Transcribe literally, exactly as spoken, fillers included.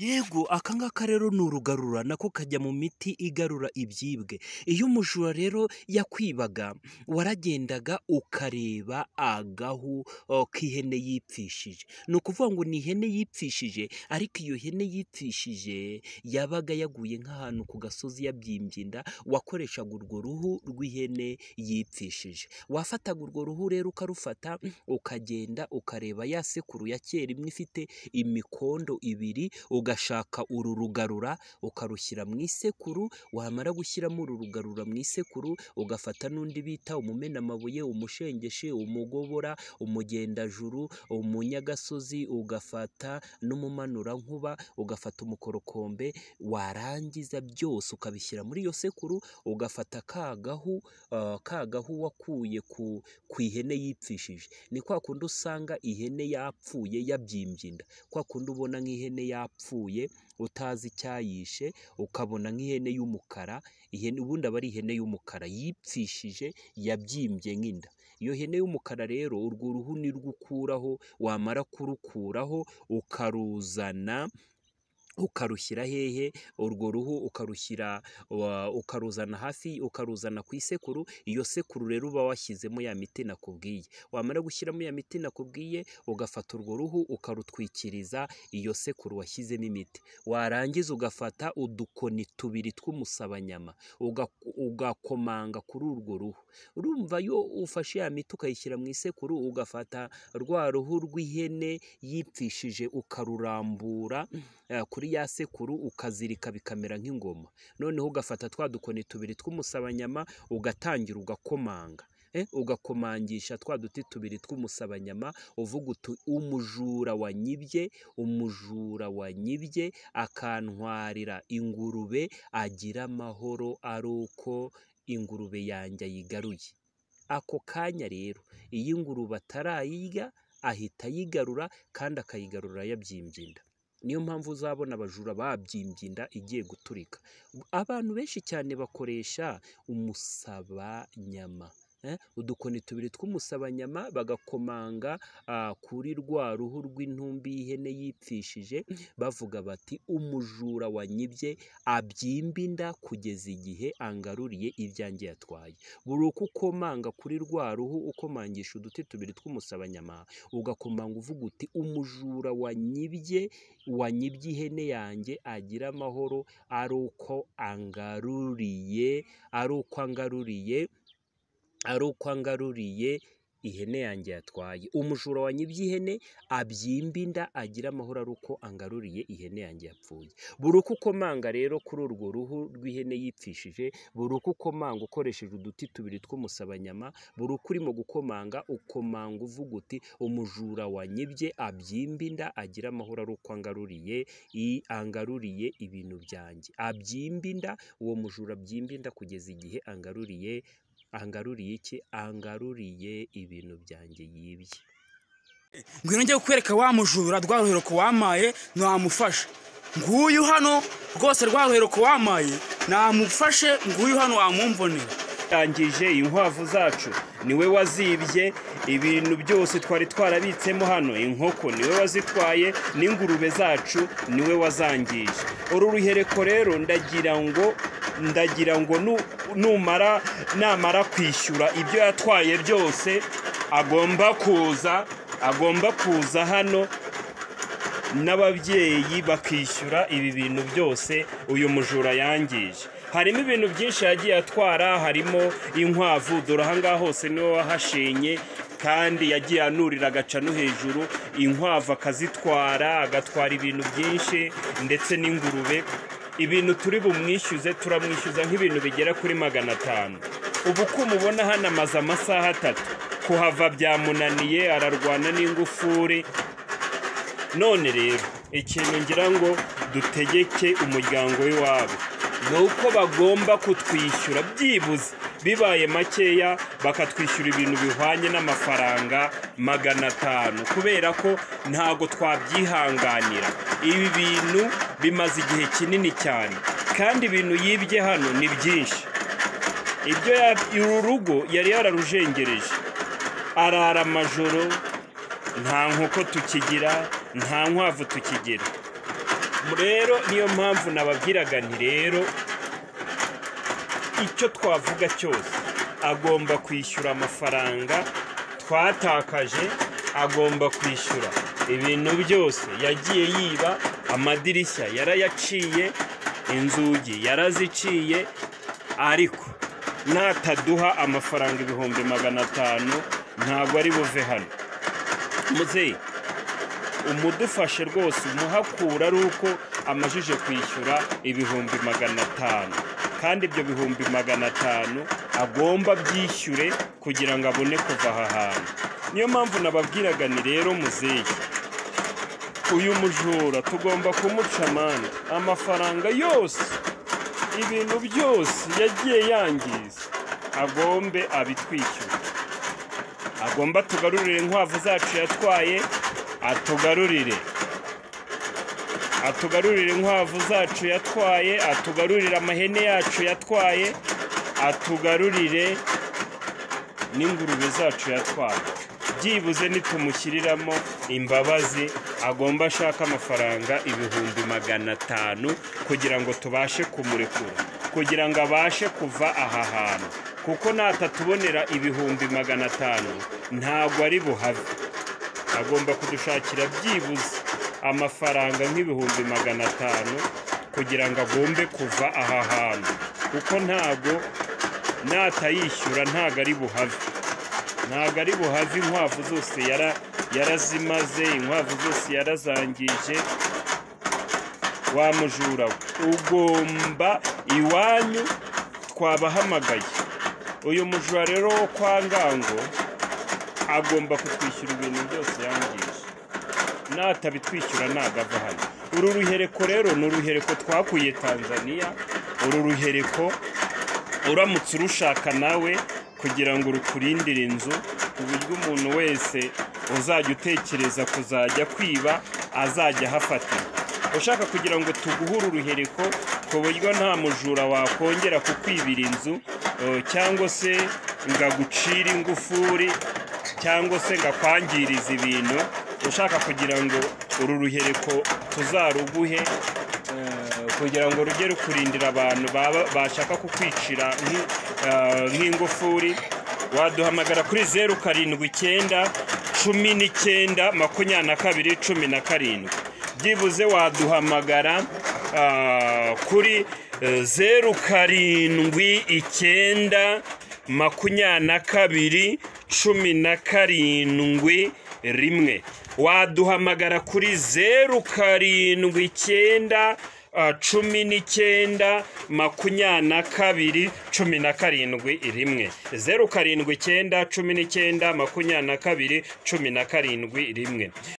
Yego akangaka rero ni urugarura nako kajya mu miti igarura ibyibwe. Iyo umujura rero yakwibaga waragendaga ukareba agahu o, k'ihene yipfishije. Ni ukuvuga ngo ni ihene yipfishije ariko iyo hene yipfishije yabaga yaguye nk'ahantu ku gasozi yabyimbye inda, wakoreshaga urwo ruhu rw'ihene yipfishije. Wafataga urwo ruhu rero ukarufata ukagenda ukareba ya sekuru ya kera imwe ifite imikondo ibiri, ugashaka uru rugarura ukarushyira mu isekuru, wamara gushyiramo uru rugarura mu isekuru ugafata n'undi bita umumenamabuye, umushengeshe, umugobora, umugendajuru, umunyagasozi, ugafata n'umumanurankuba, ugafata umukorokombe, warangiza byose ukabishyira muri iyo sekuru, ugafata kagahu uh, kagahu wakuye ku ku ihene yipfishije. Ni kwa kundi usanga ihene yapfuye yabyimbye inda, kwa kundi ubona nk'ihene yapfuye utazi icyayishe, ukabona nk'ihene y'umukara, ihene ubundi aba ari ihene y'umukara yipfishije yabyimbye nk'inda. Iyo hene y'umukara rero urwo ruhu ni rwo ukuraho, wamara kurukuraho ukaruzana ukarushyira hehe, urwo ruhu ukarushyira ukaruzana hafi, ukaruzana ku isekuru. Iyo sekuru rero uba washyizemo ya miti nakubwiye, wamara gushyiramo ya miti nakubwiye ugafata urwo ruhu ukarutwikiriza iyo sekuru washyizemo imiti, warangiza ugafata udukoni tubiri tw'umusabanyama ugakomanga kuri urwo ruhu. Urumva iyo ufashe ya miti ukayishyira mu isekuru, ugafata rwa ruhu rw'ihene yipfishije ukarurambura kuri ya sekuru ukazirika bikamera nk'ingoma. Noneho ugafata twa dukoni tubiri tw'umusabanyama ugatangira ugakomanga, eh ugakomangisha twa duti tubiri tw'umusabanyama uvuga uti umujura wanyibye, umujura wanyibye akantwarira ingurube agira amahoro ari uko ingurube yanjye ayigaruye. Ako kanya rero iyi ngurube atarayirya ahita ayigarura kandi akayigarura yabyimbye inda. Niyo mpamvu uzabona abajura babyimbye inda igiye guturika. Abantu benshi cyane bakoresha umusabanyama, eh? udukoni tubiri tw'umusabanyama bagakomanga uh, kuri rwa ruhu rw'intumbi y'ihene yipfishije, bavuga bati umujura wanyibye abyimba inda kugeza igihe angaruriye ibyanjye yatwaye. Buri uko ukomanga kuri rwa ruhu ukomangisha uduti tubiri tw'umusabanyama ugakomanga uvuga uti umujura wanyibye wanyibye ihene yanjye agira amahoro ari uko angaruriye ari uko angaruriye ari uko angaruriye ihene yanjye yatwaye. Umujura wanyibye ihene abyimba inda agira amahoro ari uko angaruriye ihene yanjye yapfuye. Buri uko ukomanga rero kuri urwo ruhu rw'ihene yipfishije, buri uko ukomanga ukoresheje uduti tubiri tw'umusabanyama, buri uko urimo gukomanga ukomanga uvuga uti umujura wanyibye abyimba inda agira amahoro ari uko angaruriye i angaruriye ibintu byanjye. Abyimba inda, uwo mujura abyimba inda kugeza igihe angaruriye angaruriye iki? Angaruriye ibintu byanjye yibye. Ngwino njye kukwereka wa mujura rwa ruhereko wamaye namufashe. Nguyu hano rwose rwa ruhereko wamaye namufashe, nguyu hano wamumvonera. Yangije inkwavu zacu, niwe wazibye ibintu byose twari twarabitsemo hano, inkoko niwe wazitwaye, n'ingurube zacu niwe wazangije. Uru ruhereko rero ndagira ngo ndagira ngo numara namara kwishyura ibyo yatwaye byose agomba kuza agomba kuza hano n'ababyeyi bakishyura ibi bintu byose uyu mujura yangije. Harimo ibintu byinshi yagiye atwara, harimo inkwavu, dore aha ngaha hose niwe wahashenye kandi yagiye anurira agaca no hejuru, inkwavu akazitwara, agatwara ibintu byinshi ndetse n'ingurube. Ibintu turi bumwishyuze turamwishyuza nk'ibintu bigera kuri magana atanu. Ubu ko mubona hano amaze amasaha atatu, kuhava byamunaniye, ararwana n'ingufuri. None rero ikintu ngira ngo dutegeke umuryango w'iwabo ni uko bagomba kutwishyura byibuze bibaye makeya, bakatwishyura ibintu bihwanye n'amafaranga magana atanu, kubera ko ntago twabyihanganira. Ibi bintu bimaze igihe kinini cyane kandi ibintu yibye hano ni byinshi. Ibyo uru rugo yari yararujengereje, arara amajoro, nta nkoko tukigira, nta nkwavu tukigira. rero niyo mpamvu nababwiraga nti rero icyo twavuga cyose agomba kwishyura amafaranga twatakaje, agomba kwishyura ibintu byose yagiye yiba, amadirishya yarayaciye, inzugi yaraziciye, ariko nataduha amafaranga ibihumbi magana atanu ntabwo ari buve hano. muzeyi umudufashe rwose, umuhakura ari uko amajije kwishyura ibihumbi magana atanu, kandi ibyo bihumbi magana atanu agomba byishyure kugira ngo abone kuva aha hantu. niyo mpamvu nababwiraga ni rero muzeyi, uyu mujura tugomba kumuca amande, amafaranga yose, ibintu byose yagiye yangiza agombe abitwishyura, agomba tugarurire inkwavu zacu yatwaye, atugarurire atugarurire inkwavu zacu yatwaye, atugarurire amahene yacu yatwaye, atugarurire n'ingurube zacu yatwaye. byibuze nitumushyiriramo imbabazi, agomba ashaka amafaranga ibihumbi magana atanu kugira ngo tubashe kumurekura, kugira ngo abashe kuva aha hantu, kuko natatubonera ibihumbi magana atanu ntabwo ari buhave. agomba kudushakira byibuze amafaranga nk'ibihumbi magana atanu kugira ngo agombe kuva aha hantu, kuko ntabwo natayishyura ntabwo ari buhave, ntabwo ari buhave. inkwavu zose yarazimaze, inkwavu zose yarazangije. wa mujura ugomba iwanyu twabahamagaye. uyu mujura rero wo kwa Ngango agomba kutwishyura ibintu byose yangije, natabitwishyura ntabwo ava hano. uru ruhereko rero ni uruhereko twakuye Tanzania. uru ruhereko uramutse urushaka nawe kugira ngo rukurindire inzu, ku buryo umuntu wese uzajya utekereza kuzajya kwiba azajya ahafatira. ushaka kugira ngo tuguhure uruhereko ku buryo nta mujura wakongera kukwibira inzu, cyangwa se ngagucira ingufuri, cyangwa se ngakwangiriza ibintu. ushaka kugira ngo uru ruhereko tuzaruguhe kugira ngo rujye rukurindira abantu bashaka kukwicira nk'ingufuri, waduhamagara kuri zeru karindwi icyenda cumi n'icyenda makumyabiri na kabiri cumi na karindwi. byibuze waduhamagara kuri zeru karindwi icyenda makumyabiri na kabiri cumi na karindwi rimwe. waduhamagara kuri zeru karindwi icyenda cumi n'icyenda makumyabiri na kabiri cumi na karindwi rimwe. zeru karindwi icyenda cumi n'icyenda makumyabiri na kabiri cumi na karindwi rimwe.